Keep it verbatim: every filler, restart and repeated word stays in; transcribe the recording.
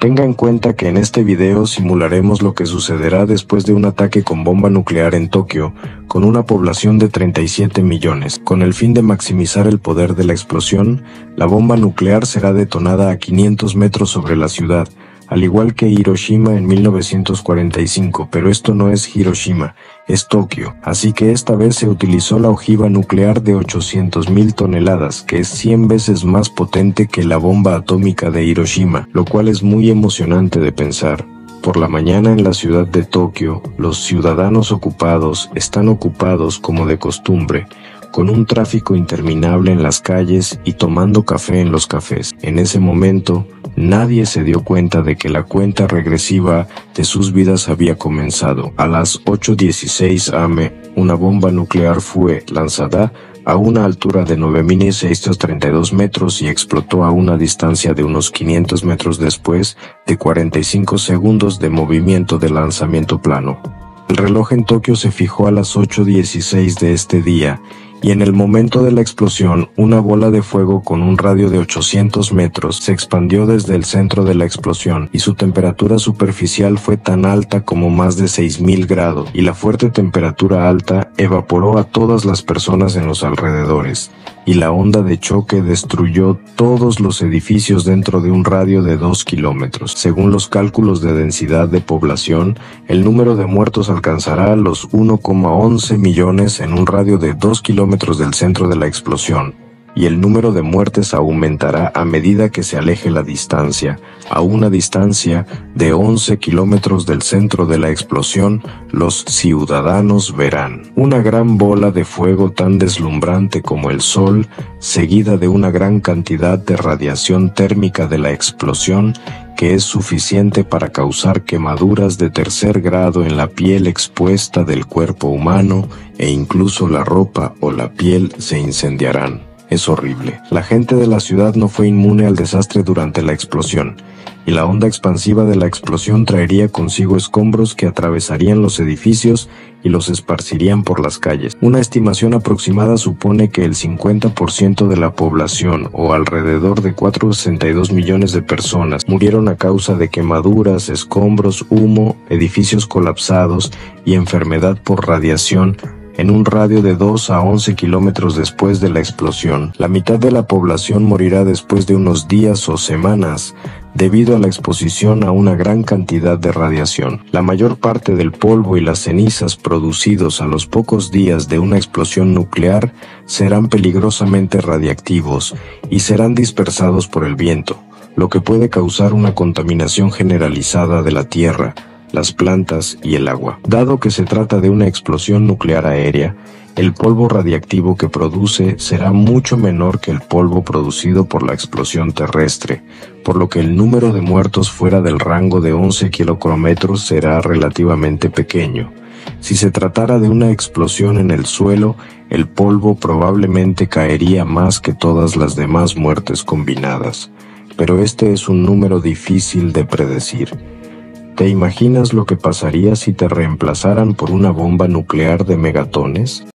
Tenga en cuenta que en este video simularemos lo que sucederá después de un ataque con bomba nuclear en Tokio, con una población de treinta y siete millones. Con el fin de maximizar el poder de la explosión, la bomba nuclear será detonada a quinientos metros sobre la ciudad, al igual que Hiroshima en mil novecientos cuarenta y cinco, pero esto no es Hiroshima, es Tokio, así que esta vez se utilizó la ojiva nuclear de ochocientas mil toneladas, que es cien veces más potente que la bomba atómica de Hiroshima, lo cual es muy emocionante de pensar. Por la mañana en la ciudad de Tokio, los ciudadanos ocupados están ocupados como de costumbre, con un tráfico interminable en las calles y tomando café en los cafés. En ese momento, nadie se dio cuenta de que la cuenta regresiva de sus vidas había comenzado. A las ocho dieciséis a eme, una bomba nuclear fue lanzada a una altura de nueve mil seiscientos treinta y dos metros y explotó a una distancia de unos quinientos metros después de cuarenta y cinco segundos de movimiento de lanzamiento plano. El reloj en Tokio se fijó a las ocho dieciséis de este día, y en el momento de la explosión, una bola de fuego con un radio de ochocientos metros se expandió desde el centro de la explosión, y su temperatura superficial fue tan alta como más de seis mil grados, y la fuerte temperatura alta evaporó a todas las personas en los alrededores, y la onda de choque destruyó todos los edificios dentro de un radio de dos kilómetros. Según los cálculos de densidad de población, el número de muertos alcanzará los uno coma once millones en un radio de dos kilómetros del centro de la explosión, y el número de muertes aumentará a medida que se aleje la distancia. A una distancia de once kilómetros del centro de la explosión, los ciudadanos verán una gran bola de fuego tan deslumbrante como el sol, seguida de una gran cantidad de radiación térmica de la explosión, que es suficiente para causar quemaduras de tercer grado en la piel expuesta del cuerpo humano, e incluso la ropa o la piel se incendiarán. Es horrible. La gente de la ciudad no fue inmune al desastre durante la explosión, y la onda expansiva de la explosión traería consigo escombros que atravesarían los edificios y los esparcirían por las calles. Una estimación aproximada supone que el cincuenta por ciento de la población, o alrededor de cuatrocientos sesenta y dos millones de personas, murieron a causa de quemaduras, escombros, humo, edificios colapsados y enfermedad por radiación, en un radio de dos a once kilómetros después de la explosión. La mitad de la población morirá después de unos días o semanas, debido a la exposición a una gran cantidad de radiación. La mayor parte del polvo y las cenizas producidos a los pocos días de una explosión nuclear serán peligrosamente radiactivos y serán dispersados por el viento, lo que puede causar una contaminación generalizada de la tierra, las plantas y el agua. Dado que se trata de una explosión nuclear aérea, el polvo radiactivo que produce será mucho menor que el polvo producido por la explosión terrestre, por lo que el número de muertos fuera del rango de once kilocrometros será relativamente pequeño. Si se tratara de una explosión en el suelo, el polvo probablemente caería más que todas las demás muertes combinadas, pero este es un número difícil de predecir. ¿Te imaginas lo que pasaría si te reemplazaran por una bomba nuclear de megatones?